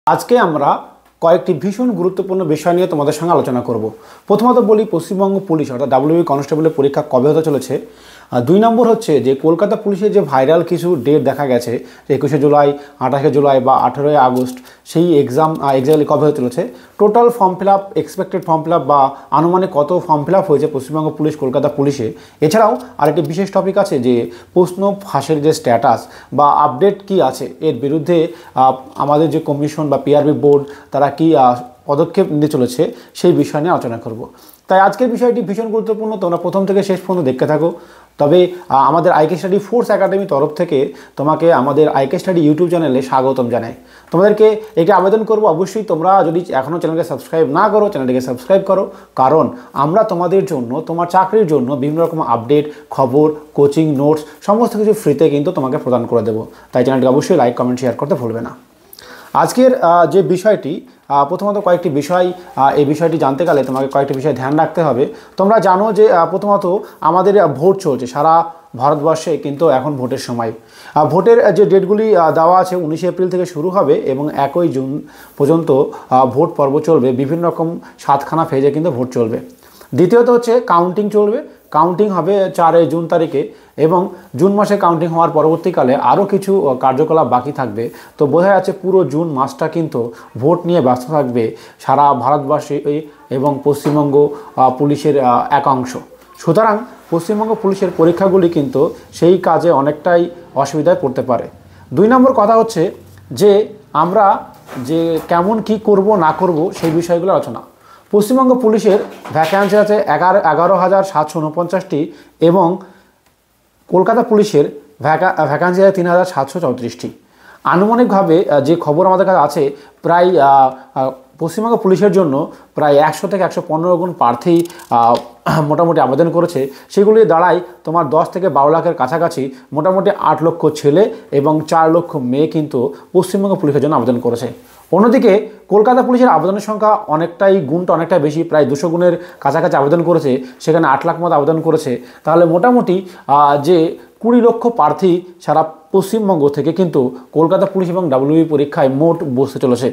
আজকে আমরা কয়েকটি ভীষণ গুরুত্বপূর্ণ বিষয় নিয়ে তোমাদের সঙ্গে আলোচনা করব। প্রথমত বলি পশ্চিমবঙ্গ পুলিশ অর্থাৎ ডাব্লিউবি কনস্টেবলের পরীক্ষা কবে হতে চলেছে। 2 নম্বর হচ্ছে যে কলকাতা পুলিশের যে ভাইরাল কিছু ডেট দেখা গেছে 21শে জুলাই, 28শে জুলাই বা 18ই আগস্ট, সেই এক্সাম এক্স্যাক্টলি কবে হতে চলেছে। Total form fill up, expected form fill up বা আনুমানিক কত ফর্ম ফিল আপ হয়েছে পশ্চিমবঙ্গ পুলিশ কলকাতা পুলিশে। এছাড়াও আরেকটি বিশেষ টপিক আছে যে প্রশ্ন ফাঁসের যে স্ট্যাটাস বা আপডেট কি আছে, এর বিরুদ্ধে আমাদের যে কমিশন বা পিআরবি বোর্ড তারা কি পদক্ষেপ নিতে চলেছে সেই বিষয় নিয়ে আলোচনা করব। তাই আজকের বিষয়টি ভীষণ গুরুত্বপূর্ণ, তোমরা প্রথম থেকে শেষ পর্যন্ত দেখতে থাকো। তবে আমাদের আইকে স্টাডি ফোর্স একাডেমি তরফ থেকে তোমাকে আমাদের আইকে স্টাডি ইউটিউব চ্যানেলে স্বাগতম জানাই। তোমাদেরকে একটি আবেদন করব, অবশ্যই তোমরা যদি এখনও চ্যানেলকে সাবস্ক্রাইব না করো চ্যানেলটিকে সাবস্ক্রাইব করো, কারণ আমরা তোমাদের জন্য তোমার চাকরির জন্য বিভিন্ন রকম আপডেট, খবর, কোচিং, নোটস সমস্ত কিছু ফ্রিতে কিন্তু তোমাকে প্রদান করে দেবো। তাই চ্যানেলটিকে অবশ্যই লাইক, কমেন্ট, শেয়ার করতে ভুলবে না। আজকের যে বিষয়টি, প্রথমত কয়েকটি বিষয়, এই বিষয়টি জানতে গেলে তোমাকে কয়েকটি বিষয় ধ্যান রাখতে হবে। তোমরা জানো যে প্রথমত আমাদের ভোট চলছে সারা ভারতবর্ষে, কিন্তু এখন ভোটের সময়। ভোটের যে ডেটগুলি দেওয়া আছে 19 এপ্রিল থেকে শুরু হবে এবং 1 জুন পর্যন্ত ভোট পর্ব চলবে। বিভিন্ন রকম 7খানা ফেজে কিন্তু ভোট চলবে। দ্বিতীয়ত হচ্ছে কাউন্টিং চলবে। কাউন্টিং হবে 4 জুন তারিখে এবং জুন মাসে কাউন্টিং হওয়ার পরবর্তীকালে আরও কিছু কার্যকলাপ বাকি থাকবে। তো বোঝা যাচ্ছে পুরো জুন মাসটা কিন্তু ভোট নিয়ে ব্যস্ত থাকবে সারা ভারতবর্ষে এবং পশ্চিমবঙ্গ পুলিশের একাংশ। সুতরাং পশ্চিমবঙ্গ পুলিশের পরীক্ষাগুলি কিন্তু সেই কাজে অনেকটাই অসুবিধায় পড়তে পারে। 2 নম্বর কথা হচ্ছে যে আমরা যে কেমন কি করব না করব সেই বিষয়গুলো আলোচনা। পশ্চিমবঙ্গ পুলিশের ভ্যাকান্সি আছে 11,749টি এবং কলকাতা পুলিশের ভ্যাকান্সি আছে 3,734টি। আনুমানিকভাবে যে খবর আমাদের কাছে আছে, প্রায় পশ্চিমবঙ্গ পুলিশের জন্য প্রায় 100 থেকে 115 গুণ প্রার্থী মোটামুটি আবেদন করেছে। সেগুলি দাঁড়ায় তোমার 10 থেকে 12 লাখের কাছাকাছি। মোটামুটি 8 লক্ষ ছেলে এবং 4 লক্ষ মেয়ে কিন্তু পশ্চিমবঙ্গ পুলিশের জন্য আবেদন করেছে। অন্যদিকে কলকাতা পুলিশের আবেদনের সংখ্যা অনেকটাই গুণটা অনেকটা বেশি, প্রায় 200 গুণের কাছাকাছি আবেদন করেছে। সেখানে 8 লাখ মতো আবেদন করেছে। তাহলে মোটামুটি যে 20 লক্ষ প্রার্থী সারা পশ্চিমবঙ্গ থেকে কিন্তু কলকাতা পুলিশ এবং ডাব্লিউবি পরীক্ষায় মোট বসতে চলেছে।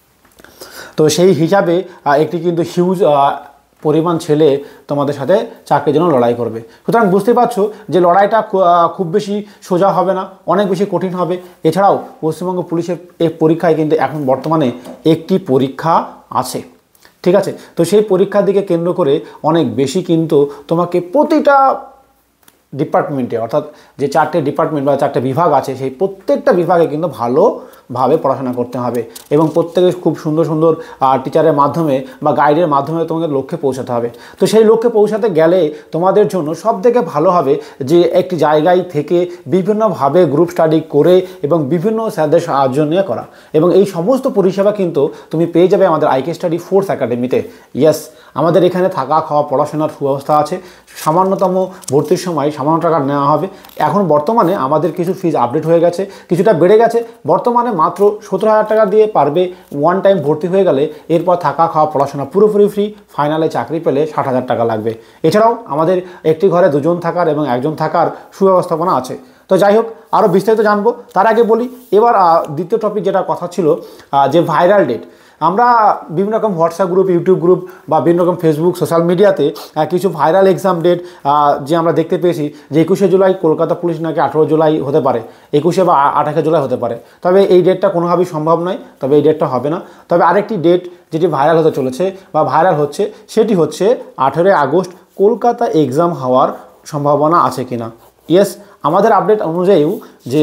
তো সেই হিসাবে একটি কিন্তু হিউজ পরিমাণ ছেলে তোমাদের সাথে চাকরির জন্য লড়াই করবে। সুতরাং বুঝতে পারছো যে লড়াইটা খুব বেশি সোজা হবে না, অনেক বেশি কঠিন হবে। এছাড়াও পশ্চিমবঙ্গ পুলিশের এই পরীক্ষায় কিন্তু এখন বর্তমানে একটি পরীক্ষা আছে, ঠিক আছে। তো সেই পরীক্ষার দিকে কেন্দ্র করে অনেক বেশি কিন্তু তোমাকে প্রতিটা ডিপার্টমেন্টে, অর্থাৎ যে 4টে ডিপার্টমেন্ট বা 4টে বিভাগ আছে, সেই প্রত্যেকটা বিভাগে কিন্তু ভালোভাবে পড়াশোনা করতে হবে এবং প্রত্যেকে খুব সুন্দর সুন্দর টিচারের মাধ্যমে বা গাইডের মাধ্যমে তোমাদের লক্ষ্যে পৌঁছাতে হবে। তো সেই লক্ষ্যে পৌঁছাতে গেলে তোমাদের জন্য সবথেকে ভালো হবে যে একটি জায়গায় থেকে বিভিন্নভাবে গ্রুপ স্টাডি করে এবং বিভিন্ন স্যারদের সাহায্য নিয়ে করা, এবং এই সমস্ত পরিষেবা কিন্তু তুমি পেয়ে যাবে আমাদের আইকে স্টাডি ফোর্স একাডেমিতে। ইয়েস, আমাদের এখানে থাকা, খাওয়া, পড়াশোনার সুব্যবস্থা আছে। সামান্যতম ভর্তির সময় সামান্য টাকা নেওয়া হবে। এখন বর্তমানে আমাদের কিছু ফিজ আপডেট হয়ে গেছে, কিছুটা বেড়ে গেছে। বর্তমানে মাত্র 17,000 টাকা দিয়ে পারবে ওয়ান টাইম ভর্তি হয়ে গেলে। এরপর থাকা, খাওয়া, পড়াশোনা পুরোপুরি ফ্রি। ফাইনালে চাকরি পেলে 60,000 টাকা লাগবে। এছাড়াও আমাদের একটি ঘরে 2 জন থাকার এবং 1 জন থাকার সুব্যবস্থাপনা আছে। তো যাই হোক, আরও বিস্তারিত জানবো তার আগে বলি এবার দ্বিতীয় টপিক যেটা কথা ছিল যে ভাইরাল ডেট। আমরা বিভিন্ন রকম হোয়াটসঅ্যাপ গ্রুপ, ইউটিউব গ্রুপ বা বিভিন্ন রকম ফেসবুক, সোশ্যাল মিডিয়াতে কিছু ভাইরাল এক্সাম ডেট যে আমরা দেখতে পেয়েছি যে 21শে জুলাই কলকাতা পুলিশ নাকি 18 জুলাই হতে পারে, 21শে বা 28শে জুলাই হতে পারে। তবে এই ডেটটা কোনোভাবেই সম্ভব নয়, তবে এই ডেটটা হবে না। তবে আরেকটি ডেট যেটি ভাইরাল হতে চলেছে বা ভাইরাল হচ্ছে, সেটি হচ্ছে 18 আগস্ট কলকাতা এক্সাম হওয়ার সম্ভাবনা আছে কিনা। ইয়েস, আমাদের আপডেট অনুযায়ীও যে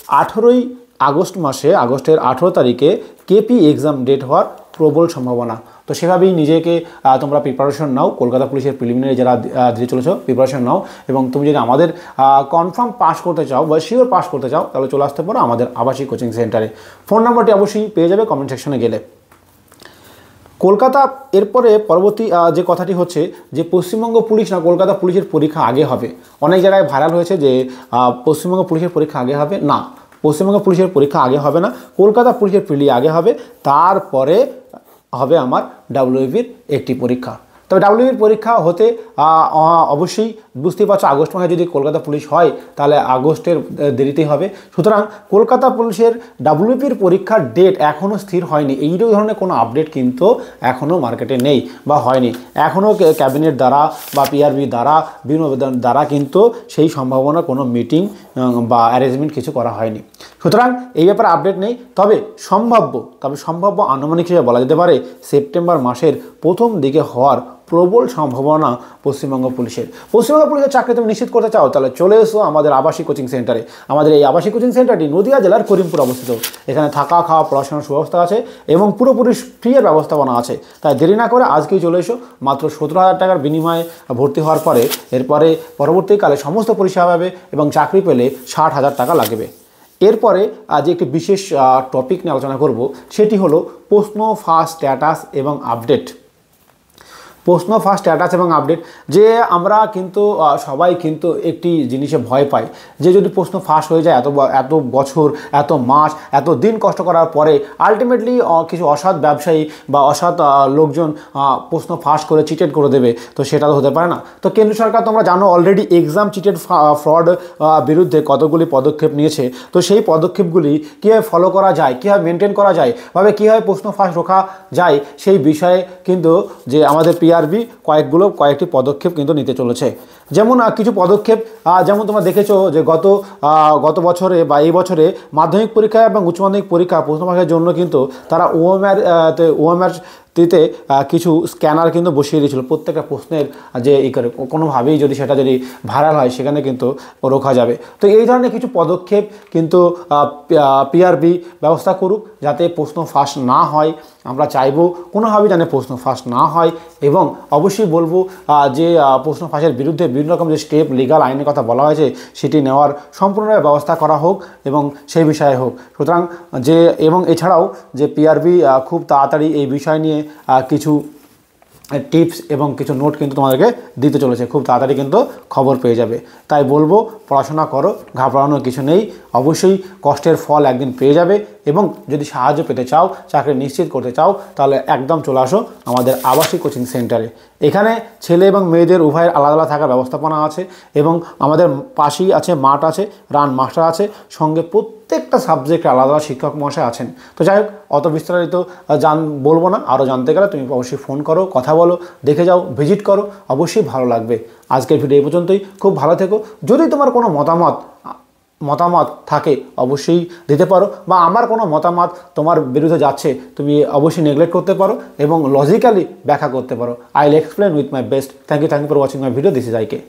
18 আগস্ট মাসে, আগস্টের 18 তারিখে কেপি এক্সাম ডেট হওয়ার প্রবল সম্ভাবনা। তো সেভাবেই নিজেকে তোমরা প্রিপারেশন নাও। কলকাতা পুলিশের প্রিলিমিনারি যারা দিতে চলেছ প্রিপারেশন নাও, এবং তুমি যদি আমাদের কনফার্ম পাস করতে চাও বা শিওর পাস করতে চাও তাহলে চলে আসতে পারো আমাদের আবাসিক কোচিং সেন্টারে। ফোন নাম্বারটি অবশ্যই পেয়ে যাবে কমেন্ট সেকশনে গেলে। কলকাতা এরপরে পরবর্তী যে কথাটি হচ্ছে যে পশ্চিমবঙ্গ পুলিশ না কলকাতা পুলিশের পরীক্ষা আগে হবে। অনেক জায়গায় ভাইরাল হয়েছে যে পশ্চিমবঙ্গ পুলিশের পরীক্ষা আগে হবে। না, পশ্চিমবঙ্গ পুলিশের পরীক্ষা আগে হবে না, কলকাতা পুলিশের প্রিলি আগে হবে, তারপরে হবে আমার ডাব্লিউবির একটি পরীক্ষা। তবে ডাব্লিউবির পরীক্ষা হতে অবশ্যই বুঝতেই পারছো আগস্ট মাসে যদি কলকাতা পুলিশ হয় তাহলে আগস্টের দেরিতেই হবে। সুতরাং কলকাতা পুলিশের ডাব্লিউবির পরীক্ষার ডেট এখনও স্থির হয়নি, এই ধরনের কোনো আপডেট কিন্তু এখনও মার্কেটে নেই বা হয়নি। এখনও ক্যাবিনেট দ্বারা বা পিআরবি দ্বারা বিভিন্ন দ্বারা কিন্তু সেই সম্ভাবনা কোনো মিটিং বা অ্যারেঞ্জমেন্ট কিছু করা হয়নি। সুতরাং এই ব্যাপারে আপডেট নেই। তবে সম্ভাব্য আনুমানিক হিসেবে বলা যেতে পারে সেপ্টেম্বর মাসের প্রথম দিকে হওয়ার প্রবল সম্ভাবনা পশ্চিমবঙ্গ পুলিশের। চাকরি তুমি নিশ্চিত করতে চাও তাহলে চলে এসো আমাদের আবাসিক কোচিং সেন্টারে। আমাদের এই আবাসিক কোচিং সেন্টারটি নদিয়া জেলার করিমপুর অবস্থিত। এখানে থাকা খাওয়া পড়াশোনার সুব্যবস্থা আছে এবং পুরোপুরি ফ্রিয়ের ব্যবস্থাপনা আছে। তাই দেরি না করে আজকেই চলে এসো। মাত্র 17,000 টাকার বিনিময়ে ভর্তি হওয়ার পরে এরপরে পরবর্তীকালে সমস্ত পরিষেবা পাবে এবং চাকরি পেলে 60,000 টাকা লাগবে। এরপরে আজ একটি বিশেষ টপিক নিয়ে আলোচনা করব, সেটি হলো প্রশ্ন ফাঁস স্ট্যাটাস এবং আপডেট। যে আমরা কিন্তু সবাই কিন্তু একটি জিনিসে ভয় পাই যে যদি প্রশ্ন ফাঁস হয়ে যায় এত বছর এত মাস এত দিন কষ্ট করার পরে আলটিমেটলি কিছু অসৎ ব্যবসায়ী বা অসৎ লোকজন প্রশ্ন ফাঁস করে চিটেড করে দেবে, তো সেটা তো হতে পারে না। তো কেন্দ্র সরকার তোমরা জানো অলরেডি এক্সাম চিটেড ফ্রড বিরুদ্ধে কতগুলি পদক্ষেপ নিয়েছে। তো সেই পদক্ষেপগুলি কীভাবে ফলো করা যায়, কীভাবে মেনটেন করা যায়, কীভাবে প্রশ্ন ফাঁস রোখা যায় সেই বিষয়ে কিন্তু যে আমাদের পিআরবি কয়েকটি পদক্ষেপ কিন্তু নিতে চলেছে। যেমন কিছু পদক্ষেপ যেমন তোমরা দেখেছো যে গত বছরে বা এই বছরে মাধ্যমিক পরীক্ষা এবং উচ্চ মাধ্যমিক পরীক্ষা প্রশ্ন ফাঁসের জন্য কিন্তু তারা ওএমআর কিছু স্ক্যানার কিন্তু বসিয়ে দিয়েছিল প্রত্যেকটা প্রশ্নের যে করে কোনোভাবেই যদি সেটা যদি ভাইরাল হয় সেখানে কিন্তু রোখা যাবে। তো এই ধরনের কিছু পদক্ষেপ কিন্তু পিআরবি ব্যবস্থা করুক যাতে প্রশ্ন ফাঁস না হয়। আমরা চাইবো কোনোভাবেই যেন প্রশ্ন ফাঁস না হয় এবং অবশ্যই বলবো যে প্রশ্ন ফাঁসের বিরুদ্ধে বিভিন্ন রকম যে স্টেপ লিগাল আইনের কথা বলা হয়েছে সেটি নেওয়ার সম্পূর্ণভাবে ব্যবস্থা করা হোক এবং সেই বিষয়ে হোক। সুতরাং এছাড়াও যে পিআরবি খুব তাড়াতাড়ি এই বিষয় নিয়ে কিছু টিপস এবং কিছু নোট কিন্তু তোমাদেরকে দিতে চলেছে, খুব তাড়াতাড়ি কিন্তু খবর পেয়ে যাবে। তাই বলবো পড়াশোনা করো, ঘাবড়ানোর কিছু নেই, অবশ্যই কষ্টের ফল একদিন পেয়ে যাবে। এবং যদি সাহায্য পেতে চাও, চাকরি নিশ্চিত করতে চাও, তাহলে একদম চলে আসো আমাদের আবাসিক কোচিং সেন্টারে। এখানে ছেলে এবং মেয়েদের উভয়ের আলাদা আলাদা থাকার ব্যবস্থাপনা আছে এবং আমাদের পাশেই আছে মাঠ আছে, রান মাস্টার আছে, সঙ্গে প্রত্যেকটা সাবজেক্টে আলাদা আলাদা শিক্ষক মহাশয় আছেন। তো যাই হোক অত বিস্তারিত বলবো না, আরও জানতে গেলে তুমি অবশ্যই ফোন করো, কথা বলো, দেখে যাও, ভিজিট করো, অবশ্যই ভালো লাগবে। আজকের ভিডিও এই পর্যন্তই। খুব ভালো থেকো। যদি তোমার কোনো মতামত থাকে অবশ্যই দিতে পারো, বা আমার কোনো মতামত তোমার বিরুদ্ধে যাচ্ছে তুমি অবশ্যই নেগলেক্ট করতে পারো এবং লজিক্যালি ব্যাখ্যা করতে পারো। I will explain with my best. Thank you for watching my video. This is আইকে।